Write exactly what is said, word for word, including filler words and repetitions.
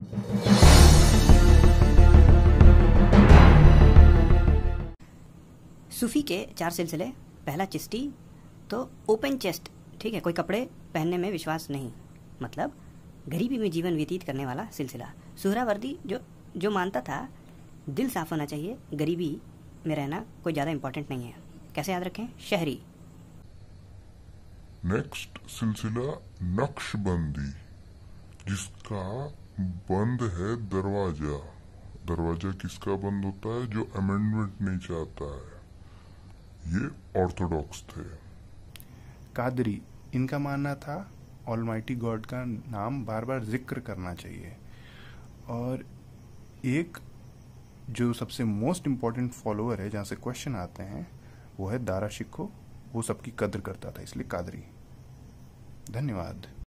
सूफी के चार सिलसिले। पहला चिश्ती, तो ओपन चेस्ट, ठीक है, कोई कपड़े पहनने में विश्वास नहीं, मतलब गरीबी में जीवन व्यतीत करने वाला सिलसिला। सुहरावर्दी जो जो मानता था दिल साफ होना चाहिए, गरीबी में रहना कोई ज़्यादा इंपॉर्टेंट नहीं है। कैसे याद रखें? शहरी। नेक्स्ट सिलसिला नक्शबंदी, जिसका बंद है दरवाजा। दरवाजा किसका बंद होता है? जो अमेंडमेंट नहीं चाहता है। ये ऑर्थोडॉक्स थे। कादरी, इनका मानना था ऑलमाइटी गॉड का नाम बार बार जिक्र करना चाहिए। और एक जो सबसे मोस्ट इम्पोर्टेंट फॉलोअर है, जहाँ से क्वेश्चन आते हैं, वो है दारा शिकोह। वो सबकी कद्र करता था, इसलिए कादरी। धन्यवाद।